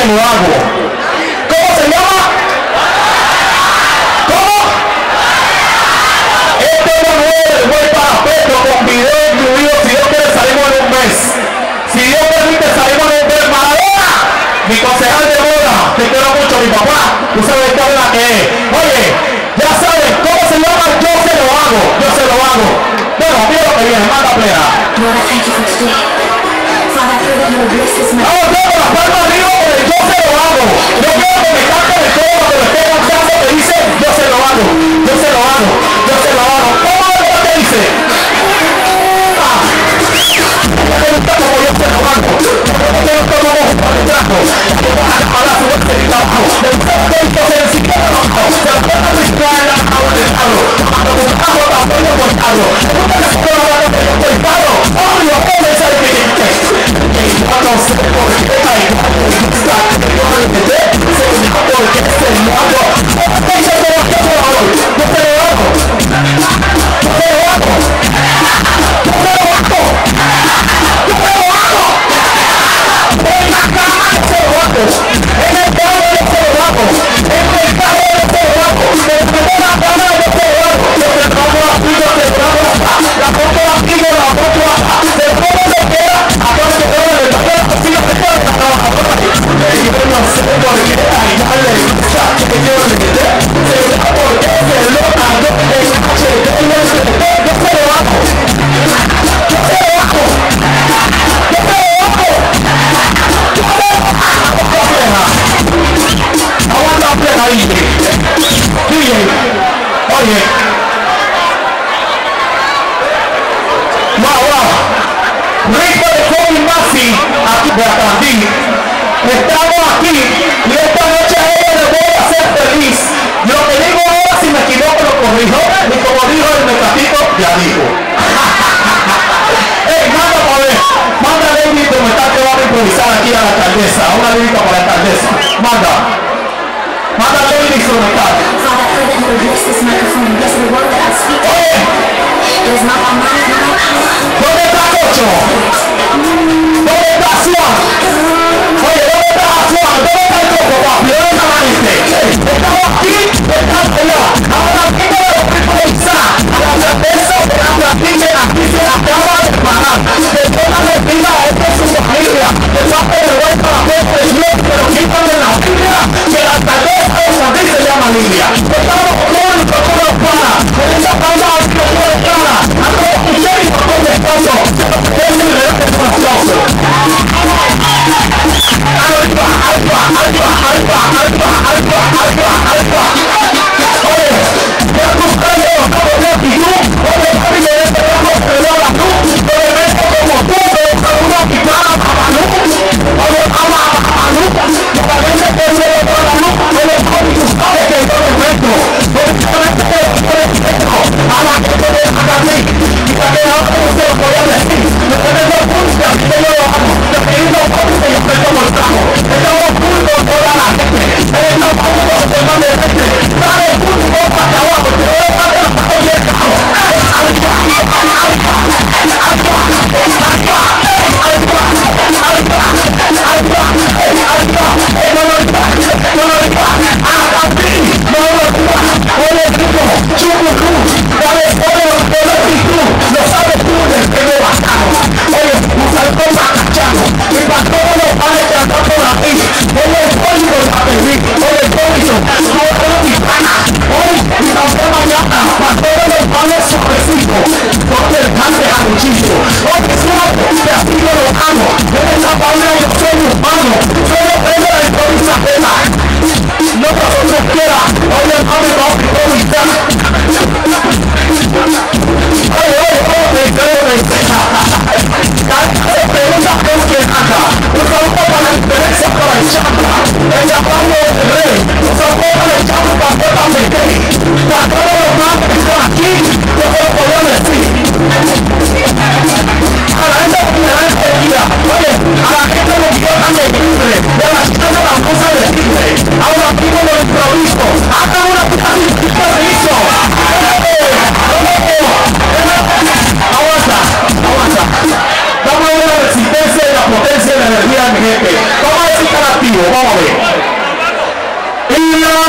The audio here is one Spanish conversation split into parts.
se lo hago. ¿Cómo se llama? ¿Cómo? Este es Manuel, voy para Petro con video incluido. Si Dios quiere salimos en un mes. Si Dios permite salimos en un mes. Maradona, mi concejal de boda, te quiero mucho, mi papá. Tú sabes qué habla que es. Oye, ya saben, ¿cómo se llama? Yo se lo hago, yo se lo hago. Bueno, mira lo que viene, manda plena. Lord, I thank you for today. Father, I pray that you will bless this man. Vamos todos las palmas arriba porque yo se lo hago. Yo quiero que me cante de todo cuando me esté cantando que dice yo se lo hago, yo se lo hago, yo se lo hago. ¿Cómo es lo que dice? Me gusta como yo se lo hago. Me gusta como un trabajo. Ahora su voz de trabajo. El santo se necesita trabajo. Se lo puede aplicar en la mano del carro. Cuando un carro tampoco por carro. Nunca se puede hablar de por carro. ¡Oh, yo puedo pensar que no sé por qué hay porque se lo hago. Yo se lo hago. Yo se lo hago. Yo se lo hago. Yo se lo hago. Yo se lo hago. En la cama yo se lo hago. En el carro yo se lo hago. En el carro yo se lo hago. En la cama yo se lo hago. Yo se lo hago aquí, yo se lo hago acá. La foto aquí, yo la foto acá. Se pone lo que era. Ahora se pone el papel así, yo se puede trabajar. Yo no sé por qué hay darle lucha que yo le dé. Se lo hago porque se lo hago. En HD yo se lo hago. Yo se lo hago. Yo se lo hago. Yo se lo hago. Aguanta plena, DJ. DJ. Oye. Wow. Rico de Kobe Masi, aquí de Atandí. Estamos aquí y esta noche a ella le voy a hacer feliz. Lo que digo ahora, si me equivoco, lo corrijo. Y como dijo el mecatito, ya digo. Manda a ver. Manda a David como está que va a improvisar aquí a la alcaldesa. Una lírica para la alcaldesa. Manda. Manda a David y su metal. Father, I pray that you will bless this microphone and bless the word that I speak. Oye. There's not a man in my life. ¿Dónde está Cocho? ¿Dónde está Suan? Oye, ¿dónde está Suan? ¿Dónde está el Coco, papi? ¿Dónde está Mariste? Estamos aquí, estamos allá. Ahora aquí no lo voy a improvisar. A la cerveza, aquí se acaba de parar. Perdóname, vida, esta es su familia. El papi de vuelta a la puerta de Dios, pero quítame la Biblia, que la alcaldesa de San Luis se llama Lidia. Estamos públicos, todos para. Con esa palma al que no le cara. A todos ustedes y a todos los pasos. Es mi relato con aplauso. Oye, ya tú sabes los cabos de actitud. Oye, papi, de este trabajo se le da la luz. Oye, esto como tú, pero con una picada para luz. Oye, ama a luz. Lo que vende que se le da la luz. Oye, papi, tú sabes que yo le meto. Oye, tú sabes que yo le meto. A la que te deja a mí. Y que te hago como se lo voy a decir. Lo que me lo gusta, que yo lo hago. Lo que yo lo hago, que yo estoy como el trago. Estamos juntos toda la gente. Estamos juntos toda la gente. Dale juntos para abajo. Que no le pase la paja y el cajo. Lo sabes tú del que me bastamos. Oye, un saltón más cachano. Y para todos los padres que están por aquí. Oye, el código de la pedí. Oye, el código. No tengo mi pana. Hoy, y también mañana. Para todos los padres sucesivos. Porque el cante a muchísimo. Oye, suave, que así yo lo amo. En esa familia yo soy humano. Soy el rey de la historia ajena. No que nosotros quiera. Oye, mami, vamos a improvisar. Pregunta con quién anda. Un saludo para la diferencia para el chamba. Ella Pablo del Rey. Un saludo para el chamba para toda la gay. Para todos los más que están aquí, yo se lo puedo decir. A la gente que me da enseguida. Oye, a la gente que quiero tan de libre. De la chica de las cosas de libre. Ahora aquí con los improvisos. Hagan una puta improviso. Aguanta. Vamos a ver la resistencia y la potencia de la energía de mi gente. Vamos a decir que activo, vamos a ver.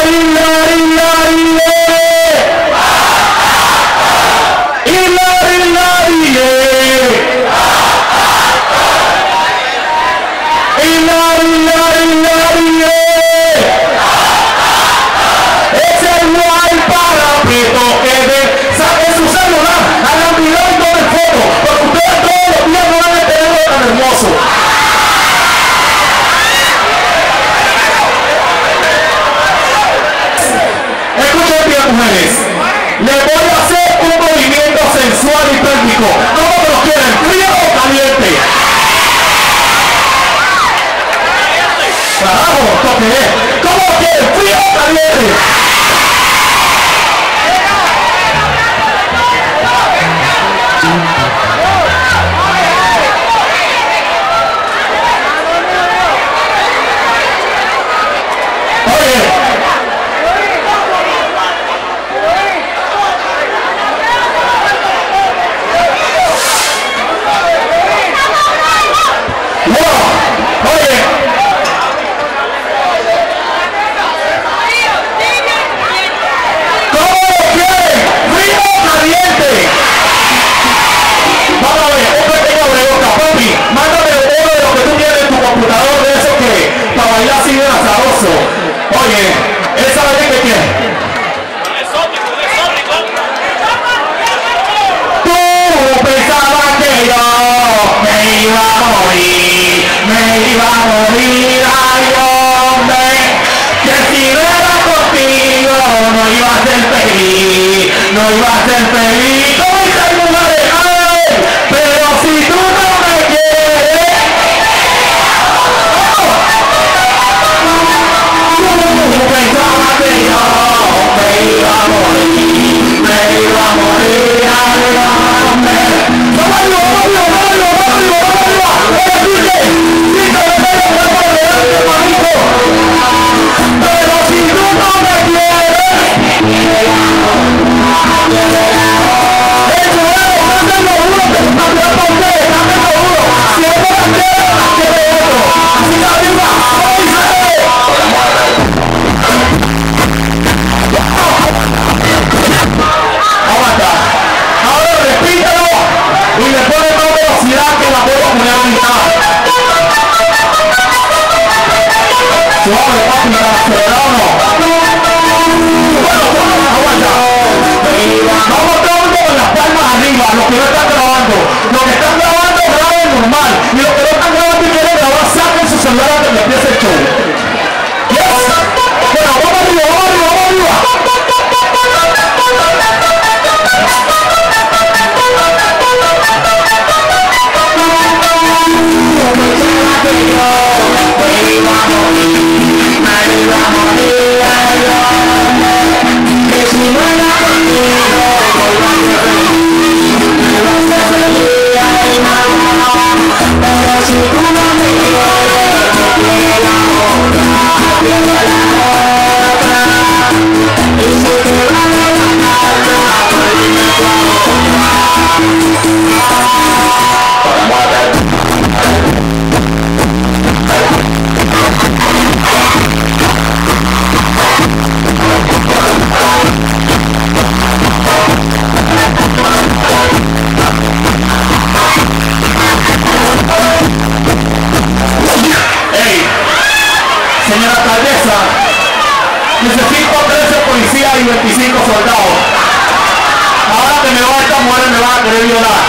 Necesito 13 policías y 25 soldados. Ahora que me va esta mujer me va a querer violar.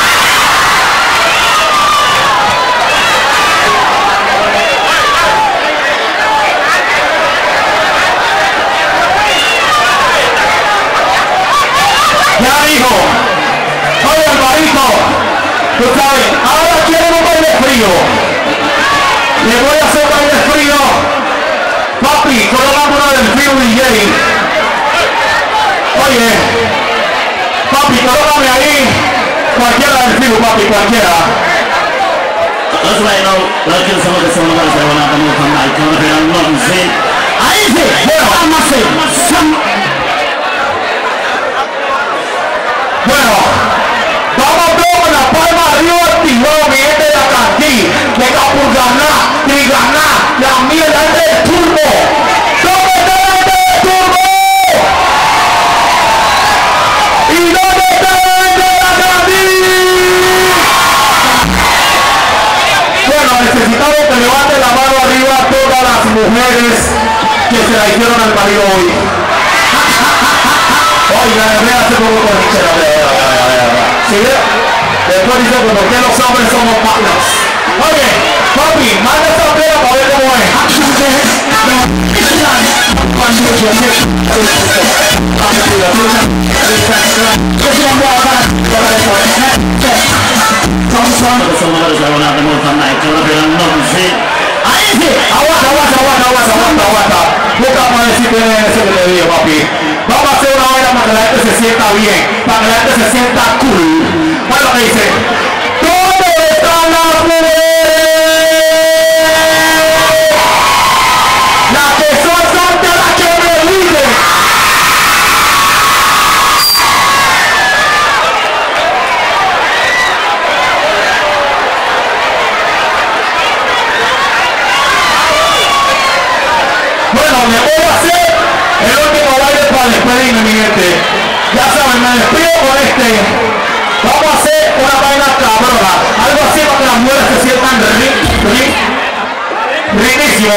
Ya dijo, oye Alvarito, tú sabes, ahora quieren un baile frío. Le voy a hacer baile frío. Papi, colocando una del frío DJ. Oye, papi, colócame ahí. Cualquiera del frío, papi, cualquiera. That's right now, like you some of the song about the one I'm going to come out, come here and not say. I say, I'm not saying. Bueno, vamos todos la palma arriba al tirón, mi gente de Acantí, de Capurganá, Triganá, la mierda de Turbo. ¡Tómate! mujeres que se la hicieron al marido hoy. Oiga, le voy a hacer poco con el ¿sí? Después dice, ¿por qué los hombres somos malos? Oye, papi, manda esa pera para ver cómo es. Aguanta. Busca para decir que es eso que te digo, papi. Vamos a hacer una hora para que la gente se sienta bien, para que la gente se sienta cool. Bueno, me dice, ¿dónde están las mujeres? Las que son solteras que me viven. Bueno, me voy a hacer el último baile para despedirme, mi gente. Ya saben, me despido con este. Vamos a hacer una vaina cabrona. Algo así para que las mujeres se sientan riquísimo.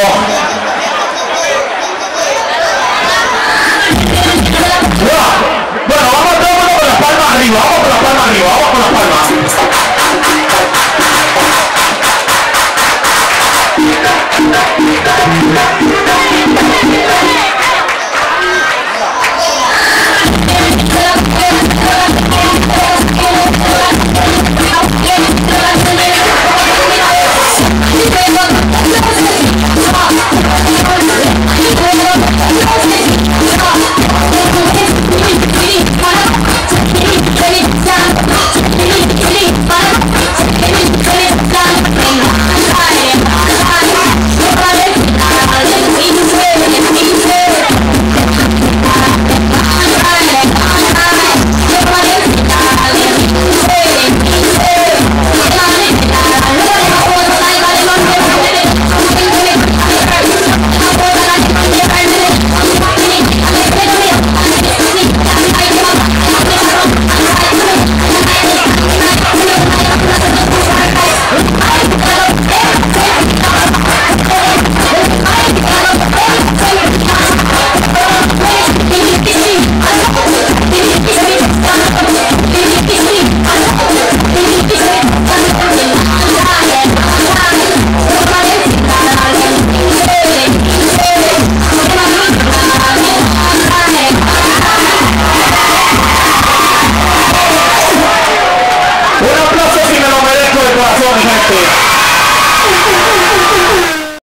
Bueno, vamos todo el mundo con las palmas arriba. Vamos con las palmas arriba. Vamos con las palmas.